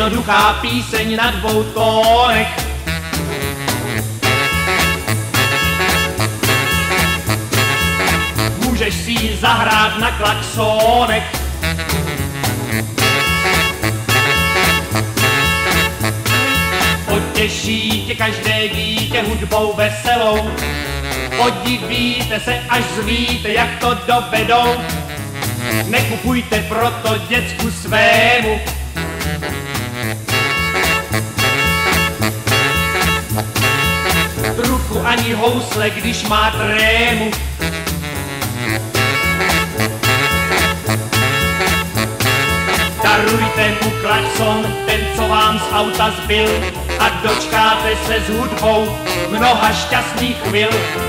Jednoduchá píseň na 2 tónech. Můžeš si ji zahrát na klaxonech. Potěší tě každé dítě hudbou veselou. Podivíte se, až zvíte, jak to dovedou. Nekupujte proto děcku svému trubku ani housle, když má trému. Darujte mu klaxon, ten, co vám z auta zbyl, a dočkáte se s hudbou mnoha šťastných chvil.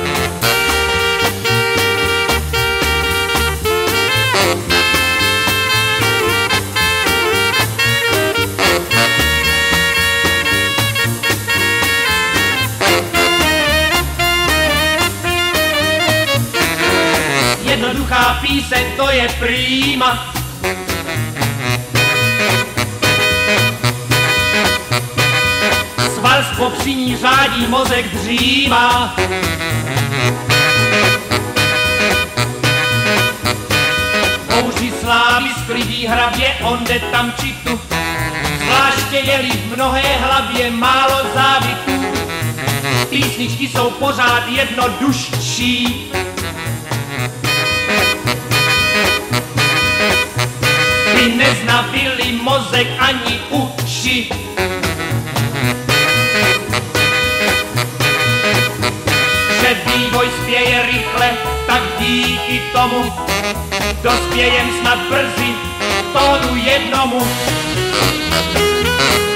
Jednoduchá píseň, to je prima. Sval z popřiní řádí, mozek dřímá. Bouří slávy sklidí hrabě, onde tam či tu. Zvláště je-li v mnohé hlavě málo závitů. Písničky jsou pořád jednodušší. By neznavili mozek ani uši. Že vývoj spěje rychle, tak díky tomu dospějem snad brzy tónu jednomu.